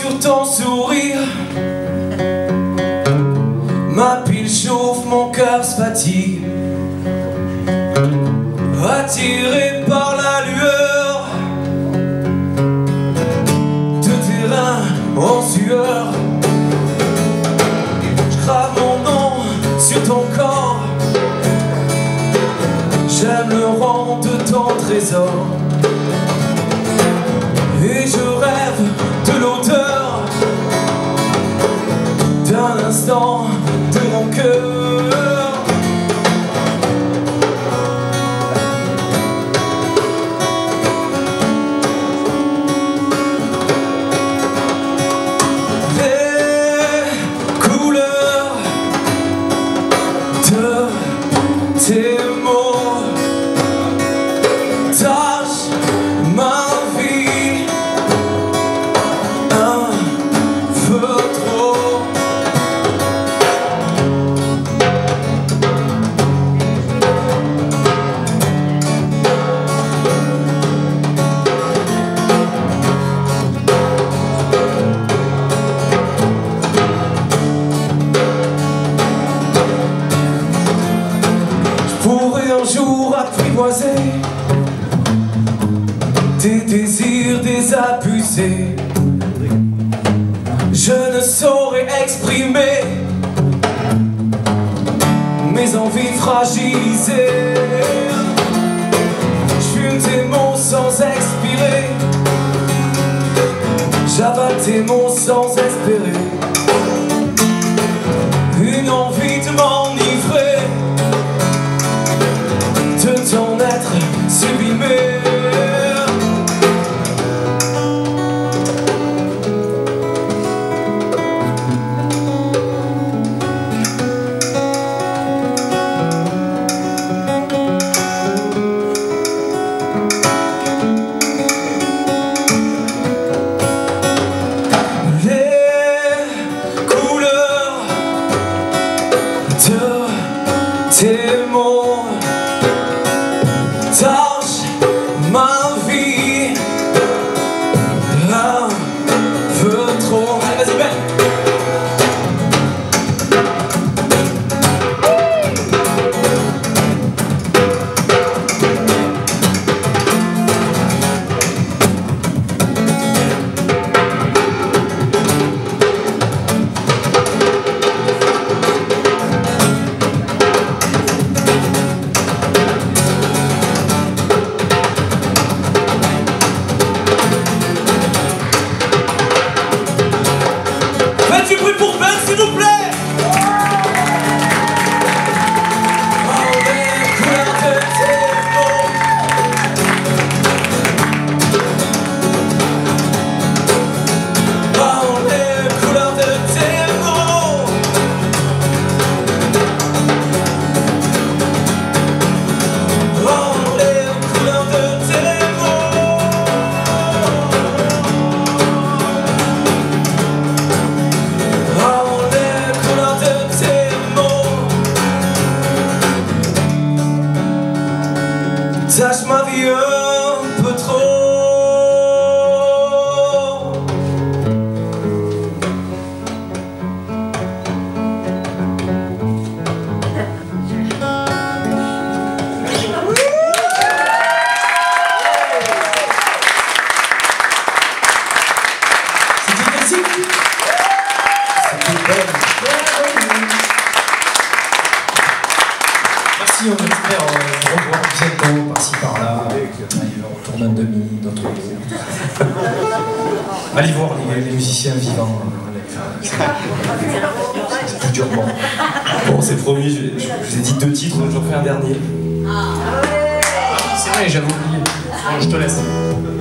sur ton sourire. Ma pile chauffe, mon cœur se fatigue. Attiré par la lueur de tes reins en sueur, je grave mon nom sur ton corps. J'aime le rang de ton trésor. Et je rêve de l'odeur d'un instant de mon cœur. Les couleurs de tes mots tachent ma vie un peu trop. Je pourrais un jour apprivoiser tes désirs désabusés. Je ne saurais exprimer mes envies fragilisées. Je fume tes mots sans expirer. J'avale tes mots sans espérer. Une envie de m'enivrer de ton être sublimé. Tes mots tachent ma vie un peu trop. Allez, vas-y, Ben. Faites du bruit pour Ben, s'il vous plaît. Tâche ma vie un peu trop. C'était classique. C'était belle. Merci, on espère revoir bientôt par-ci par-là. On retourne un demi, d'autres dos. Allez voir les musiciens vivants. C'est plus durement. Bon, c'est promis, je vous ai dit 2 titres, j'en fais un dernier. C'est vrai, j'avais oublié. Bon, je te laisse.